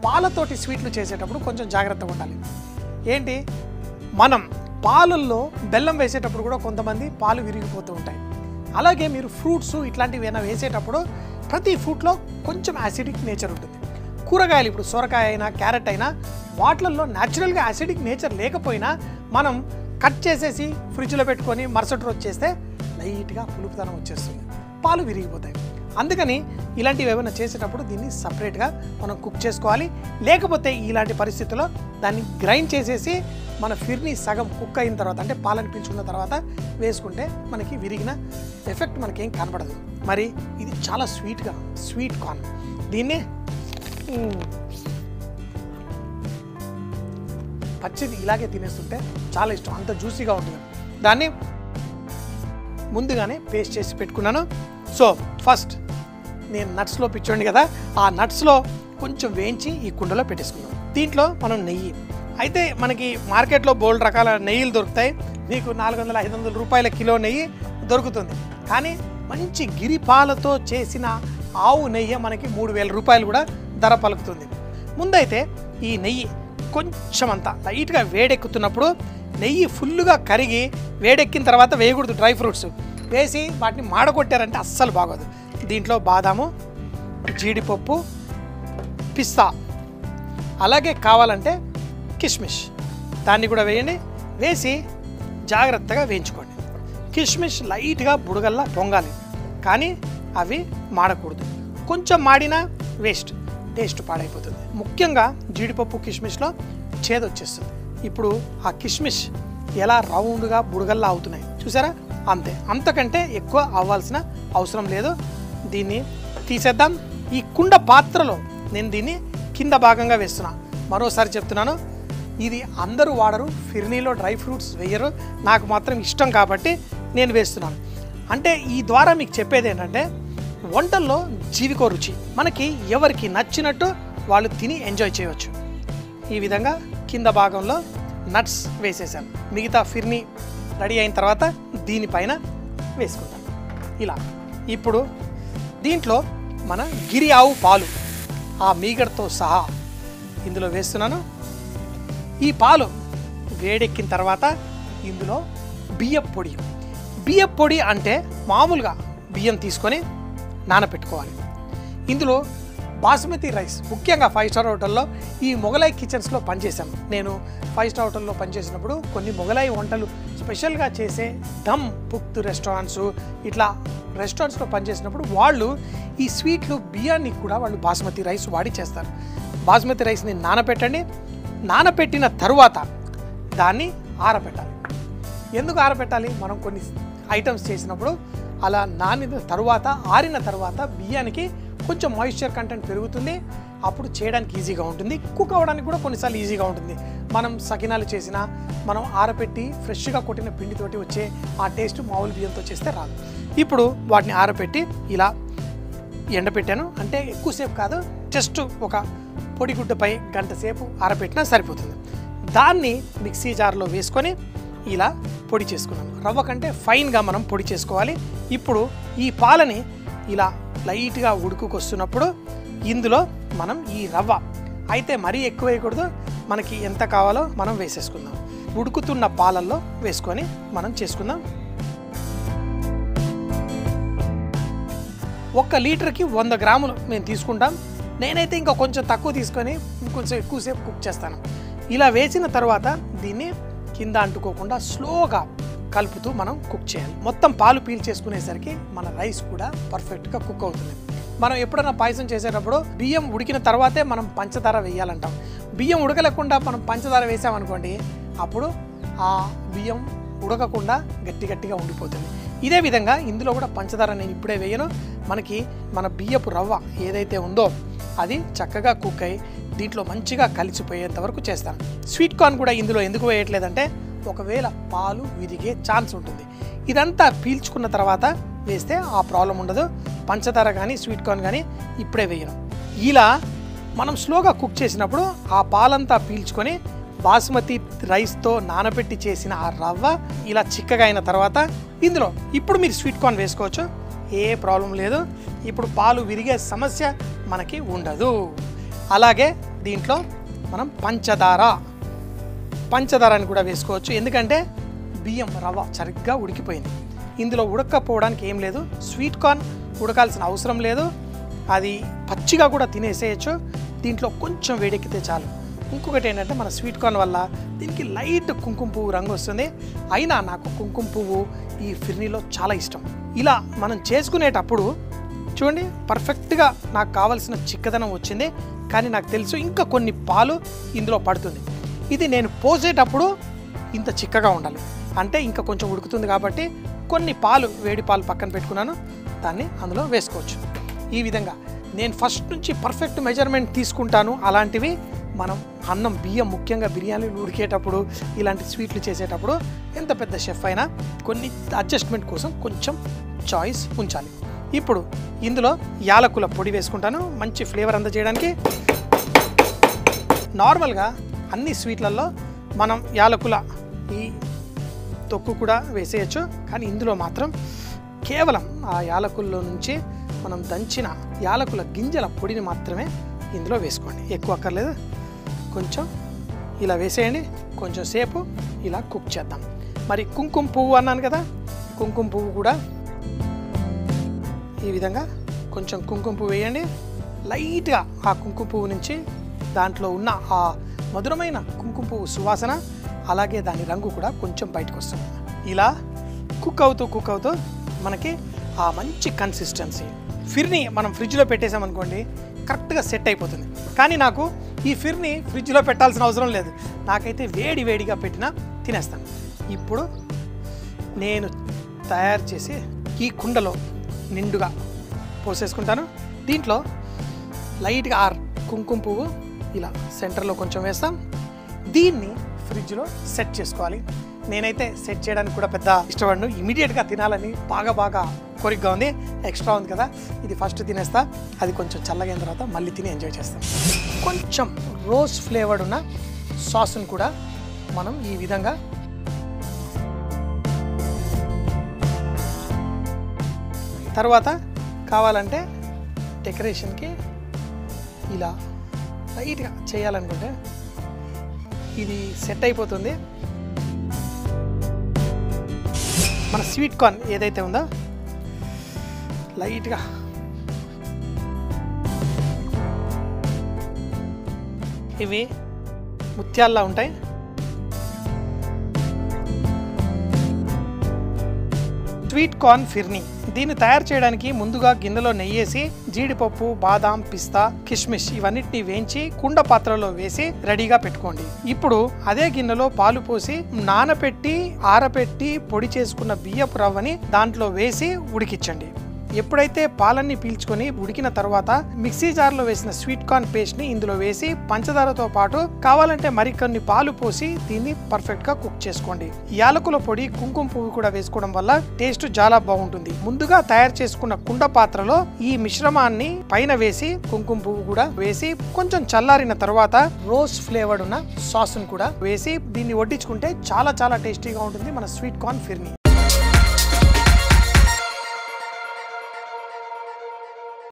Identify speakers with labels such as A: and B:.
A: పాలతోటి స్వీట్లు చేసేటప్పుడు కొంచెం జాగ్రత్తగా ఉండాలి. ఏంటి, మనం పాలల్లో బెల్లం వేసేటప్పుడు కూడా కొంతమంది పాలు విరిగిపోతూ ఉంటాయి. అలాగే మీరు ఫ్రూట్స్ ఇట్లాంటివి ఏమైనా వేసేటప్పుడు ప్రతి ఫ్రూట్లో కొంచెం యాసిడిక్ నేచర్ ఉంటుంది. కూరగాయలు ఇప్పుడు సొరకాయ అయినా క్యారెట్ అయినా వాటిల్లో న్యాచురల్గా యాసిడిక్ నేచర్ లేకపోయినా మనం కట్ చేసేసి ఫ్రిడ్జ్లో పెట్టుకొని మరుసటి రోజు చేస్తే లైట్గా పులుపుతనం వచ్చేస్తుంది, పాలు విరిగిపోతాయి. అందుకని ఇలాంటివి ఏమైనా చేసేటప్పుడు దీన్ని సపరేట్గా మనం కుక్ చేసుకోవాలి. లేకపోతే ఇలాంటి పరిస్థితుల్లో దాన్ని గ్రైండ్ చేసేసి మన ఫిర్నీ సగం కుక్ అయిన తర్వాత అంటే పాలను పీల్చుకున్న తర్వాత వేసుకుంటే మనకి విరిగిన ఎఫెక్ట్ మనకేం కనపడదు. మరి ఇది చాలా స్వీట్ కార్న్. దీన్ని పచ్చిది ఇలాగే తినేస్తుంటే చాలా ఇష్టం, అంత జ్యూసీగా ఉంటుంది. దాన్ని ముందుగానే పేస్ట్ చేసి పెట్టుకున్నాను. సో ఫస్ట్ నేను నట్స్లో పిచ్చోండి కదా, ఆ నట్స్లో కొంచెం వేయించి ఈ కుండలో పెట్టేసుకున్నాం. దీంట్లో మనం నెయ్యి అయితే మనకి మార్కెట్లో బోల్డ్ రకాల నెయ్యిలు దొరుకుతాయి. మీకు 400-500 రూపాయల కిలో నెయ్యి దొరుకుతుంది. కానీ మంచి గిరిపాలతో చేసిన ఆవు నెయ్యి మనకి 3000 రూపాయలు కూడా ధర పలుకుతుంది. ముందైతే ఈ నెయ్యి కొంచెం అంతా లైట్గా వేడెక్కుతున్నప్పుడు నెయ్యి ఫుల్గా కరిగి వేడెక్కిన తర్వాత వేయకూడదు. డ్రై ఫ్రూట్స్ వేసి వాటిని మాడగొట్టారంటే అస్సలు బాగోదు. దీంట్లో బాదాము, జీడిపప్పు, పిస్తా, అలాగే కావాలంటే కిష్మిష్ దాన్ని కూడా వేయండి. వేసి జాగ్రత్తగా వేయించుకోండి. కిష్మిష్ లైట్గా బుడగల్లా పొంగాలి, కానీ అవి మాడకూడదు. కొంచెం మాడినా వేస్ట్, టేస్ట్ పాడైపోతుంది. ముఖ్యంగా జీడిపప్పు కిష్మిష్లో చేదు వచ్చేస్తుంది. ఇప్పుడు ఆ కిష్మిష్ ఎలా రౌండ్గా బుడగల్లా అవుతున్నాయి చూసారా, అంతే, అంతకంటే ఎక్కువ అవ్వాల్సిన అవసరం లేదు. దీన్ని తీసేద్దాం. ఈ కుండ పాత్రలో నేను దీన్ని కింద భాగంగా వేస్తున్నా. మరోసారి చెప్తున్నాను, ఇది అందరూ వాడరు, ఫిర్నీలో డ్రై ఫ్రూట్స్ వేయరు, నాకు మాత్రం ఇష్టం కాబట్టి నేను వేస్తున్నాను. అంటే ఈ ద్వారా మీకు చెప్పేది ఏంటంటే వంటల్లో జీవికో రుచి, మనకి ఎవరికి నచ్చినట్టు వాళ్ళు తిని ఎంజాయ్ చేయవచ్చు. ఈ విధంగా కింద భాగంలో నట్స్ వేసేసాను. మిగతా ఫిర్నీ రెడీ అయిన తర్వాత దీనిపైన వేసుకుంటాను ఇలా. ఇప్పుడు దీంట్లో మన గిరి ఆవు పాలు ఆ మీగడతో సహా ఇందులో వేస్తున్నాను. ఈ పాలు వేడెక్కిన తర్వాత ఇందులో బియ్యం పొడి అంటే మామూలుగా బియ్యం తీసుకొని నానబెట్టుకోవాలి. ఇందులో బాస్మతి రైస్, ముఖ్యంగా 5 స్టార్ హోటల్లో ఈ మొగలాయి కిచెన్స్లో పనిచేశాను. నేను 5 స్టార్ హోటల్లో పనిచేసినప్పుడు కొన్ని మొగలాయి వంటలు స్పెషల్గా చేసే దమ్ పుక్తు రెస్టారెంట్స్ ఇట్లా రెస్టారెంట్స్లో పనిచేసినప్పుడు వాళ్ళు ఈ స్వీట్లు బియ్యాన్ని కూడా వాళ్ళు బాస్మతి రైస్ వాడి చేస్తారు. బాస్మతి రైస్ని నానబెట్టండి. నానబెట్టిన తరువాత దాన్ని ఆరబెట్టాలి. ఎందుకు ఆరబెట్టాలి? మనం కొన్ని ఐటమ్స్ చేసినప్పుడు అలా నానిన తరువాత ఆరిన తర్వాత బియ్యానికి కొంచెం మాయిశ్చర్ కంటెంట్ పెరుగుతుంది. అప్పుడు చేయడానికి ఈజీగా ఉంటుంది, కుక్ అవ్వడానికి కూడా కొన్నిసార్లు ఈజీగా ఉంటుంది. మనం సకినాలు చేసినా మనం ఆరబెట్టి ఫ్రెష్గా కొట్టిన పిండితోటి వచ్చే ఆ టేస్ట్ మామూలు బియ్యంతో చేస్తే రాదు. ఇప్పుడు వాటిని ఆరబెట్టి ఇలా ఎండబెట్టాను. అంటే ఎక్కువసేపు కాదు, జస్ట్ ఒక పొడిగుడ్డపై గంట సేపు ఆరబెట్టినా సరిపోతుంది. దాన్ని మిక్సీ జార్లో వేసుకొని ఇలా పొడి చేసుకున్నాను. రవ్వ కంటే ఫైన్గా మనం పొడి చేసుకోవాలి. ఇప్పుడు ఈ పాలని ఇలా లైట్గా ఉడుకుకొస్తున్నప్పుడు ఇందులో మనం ఈ రవ్వ అయితే మరీ ఎక్కువ వేయకూడదు, మనకి ఎంత కావాలో మనం వేసేసుకుందాం. ఉడుకుతున్న పాలల్లో వేసుకొని మనం చేసుకుందాం. 1 లీటర్కి 100 గ్రాములు మేము తీసుకుంటాం. నేనైతే ఇంకా కొంచెం తక్కువ తీసుకొని ఇంకొంచెం ఎక్కువసేపు కుక్ చేస్తాను. ఇలా వేసిన తర్వాత దీన్ని కింద అంటుకోకుండా స్లోగా కలుపుతూ మనం కుక్ చేయాలి. మొత్తం పాలు పీల్చేసుకునేసరికి మన రైస్ కూడా పర్ఫెక్ట్గా కుక్ అవుతుంది. మనం ఎప్పుడైనా పాయసం చేసేటప్పుడు బియ్యం ఉడికిన తర్వాతే మనం పంచదార వేయాలంటాం. బియ్యం ఉడకలేకుండా మనం పంచదార వేసామనుకోండి, అప్పుడు ఆ బియ్యం ఉడకకుండా గట్టిగా ఉండిపోతుంది. ఇదే విధంగా ఇందులో కూడా పంచదార నేను ఇప్పుడే వేయను. మనకి మన బియ్యపు రవ్వ ఏదైతే ఉందో అది చక్కగా కుక్ అయ్యి దీంట్లో మంచిగా కలిసిపోయేంత వరకు చేస్తాను. స్వీట్ కార్న్ కూడా ఇందులో ఎందుకు వేయట్లేదంటే ఒకవేళ పాలు విరిగే ఛాన్స్ ఉంటుంది. ఇదంతా పీల్చుకున్న తర్వాత వేస్తే ఆ ప్రాబ్లం ఉండదు. పంచదార కానీ స్వీట్ కార్న్ కానీ ఇప్పుడే వేయను. ఇలా మనం స్లోగా కుక్ చేసినప్పుడు ఆ పాలంతా పీల్చుకొని బాస్మతి రైస్తో నానబెట్టి చేసిన ఆ రవ్వ ఇలా చిక్కగా అయిన తర్వాత ఇందులో ఇప్పుడు మీరు స్వీట్ కార్న్ వేసుకోవచ్చు, ఏ ప్రాబ్లం లేదు. ఇప్పుడు పాలు విరిగే సమస్య మనకి ఉండదు. అలాగే దీంట్లో మనం పంచదారని కూడా వేసుకోవచ్చు, ఎందుకంటే బియ్యం రవ్వ సరిగ్గా ఉడికిపోయింది. ఇందులో ఉడకపోవడానికి ఏం లేదు. స్వీట్ కార్న్ ఉడకాల్సిన అవసరం లేదు, అది పచ్చిగా కూడా తినేసేయచ్చు. దీంట్లో కొంచెం వేడెక్కితే చాలు. ఇంకొకటి ఏంటంటే మన స్వీట్ కార్న్ వల్ల దీనికి లైట్ కుంకుమ పువ్వు రంగు వస్తుంది. అయినా నాకు కుంకుమ పువ్వు ఈ ఫిర్నీలో చాలా ఇష్టం. ఇలా మనం చేసుకునేటప్పుడు చూడండి పర్ఫెక్ట్గా నాకు కావాల్సిన చిక్కదనం వచ్చింది. కానీ నాకు తెలుసు ఇంకా కొన్ని పాలు ఇందులో పడుతుంది. ఇది నేను పోసేటప్పుడు ఇంత చిక్కగా ఉండాలి, అంటే ఇంకా కొంచెం ఉడుకుతుంది కాబట్టి కొన్ని పాలు, వేడి పాలు పక్కన పెట్టుకున్నాను, దాన్ని అందులో వేసుకోవచ్చు. ఈ విధంగా నేను ఫస్ట్ నుంచి పర్ఫెక్ట్ మెజర్మెంట్ తీసుకుంటాను. అలాంటివి మనం అన్నం, బియ్యం, ముఖ్యంగా బిర్యానీలు ఉడికేటప్పుడు, ఇలాంటి స్వీట్లు చేసేటప్పుడు ఎంత పెద్ద షెఫ్ అయినా కొన్ని అడ్జస్ట్మెంట్ కోసం కొంచెం చాయిస్ ఉంచాలి. ఇప్పుడు ఇందులో యాలకుల పొడి వేసుకుంటాను మంచి ఫ్లేవర్ అందజేయడానికి. నార్మల్గా అన్ని స్వీట్లలో మనం యాలకుల ఈ తొక్కు కూడా వేసేయచ్చు, కానీ ఇందులో మాత్రం కేవలం ఆ యాలకుల్లో నుంచి మనం దంచిన యాలకుల గింజల పొడిని మాత్రమే ఇందులో వేసుకోండి. ఎక్కువ అక్కర్లేదు, కొంచెం ఇలా వేసేయండి. కొంచెం సేపు ఇలా కుక్ చేద్దాం. మరి కుంకుమ పువ్వు అన్నాను కదా, కుంకుమ పువ్వు కూడా ఈ విధంగా కొంచెం కుంకుమ పువ్వు వేయండి. లైట్గా ఆ కుంకుమ పువ్వు నుంచి దాంట్లో ఉన్న ఆ మధురమైన కుంకుమ పువ్వు సువాసన, అలాగే దాని రంగు కూడా కొంచెం బయటకు వస్తుంది. ఇలా కుక్ అవుతూ మనకి ఆ మంచి కన్సిస్టెన్సీ. ఫిర్ని మనం ఫ్రిడ్జ్లో పెట్టేసామనుకోండి కరెక్ట్గా సెట్ అయిపోతుంది. కానీ నాకు ఈ ఫిర్ని ఫ్రిడ్జ్లో పెట్టాల్సిన అవసరం లేదు, నాకైతే వేడిగా పెట్టినా తినేస్తాను. ఇప్పుడు నేను తయారు చేసి ఈ కుండలో నిండుగా పోసేసుకుంటాను. దీంట్లో లైట్గా కుంకుమ పువ్వు ఇలా సెంటర్లో కొంచెం వేస్తాం. దీన్ని ఫ్రిడ్జ్లో సెట్ చేసుకోవాలి. నేనైతే సెట్ చేయడానికి కూడా పెద్ద ఇష్టపడను, ఇమీడియట్గా తినాలని బాగా కోరికగా ఉంది. ఎక్స్ట్రా ఉంది కదా, ఇది ఫస్ట్ తినేస్తా, అది కొంచెం చల్లగైన తర్వాత మళ్ళీ తిని ఎంజాయ్ చేస్తాం. కొంచెం రోజ్ ఫ్లేవర్డ్ ఉన్న సాస్ను కూడా మనం ఈ విధంగా తర్వాత కావాలంటే డెకరేషన్కి ఇలా లైట్గా చేయాలనుకుంటే ఇది సెట్ అయిపోతుంది. మన స్వీట్ కార్న్ ఏదైతే ఉందో లైట్గా ఇవి ముత్యాల్లా ఉంటాయి. స్వీట్ కార్న్ ఫిర్ని దీన్ని తయారు చేయడానికి ముందుగా గిన్నెలో నెయ్యేసి జీడిపప్పు, బాదాం, పిస్తా, కిస్మిస్ ఇవన్నిటిని వేయించి కుండ పాత్రలో వేసి రెడీగా పెట్టుకోండి. ఇప్పుడు అదే గిన్నెలో పాలు పోసి నానపెట్టి ఆరపెట్టి పొడి చేసుకున్న బియ్యపు రవ్వని దాంట్లో వేసి ఉడికించండి. ఎప్పుడైతే పాలన్నీ పీల్చుకొని ఉడికిన తర్వాత మిక్సీ జార్లో వేసిన స్వీట్ కార్న్ పేస్ట్ ని ఇందులో వేసి పంచదారతో పాటు కావాలంటే మరికొన్ని పాలు పోసి దీన్ని పర్ఫెక్ట్ గా కుక్ చేసుకోండి. యాలకుల పొడి, కుంకుమ పువ్వు కూడా వేసుకోవడం వల్ల టేస్ట్ చాలా బాగుంటుంది. ముందుగా తయారు చేసుకున్న కుండ పాత్రలో ఈ మిశ్రమాన్ని పైన వేసి కుంకుమ పువ్వు కూడా వేసి కొంచెం చల్లారిన తర్వాత రోజ్ ఫ్లేవర్డ్ ఉన్న సాస్ ను కూడా వేసి దీన్ని వడ్డించుకుంటే చాలా టేస్టీగా ఉంటుంది మన స్వీట్ కార్న్ ఫిర్ని.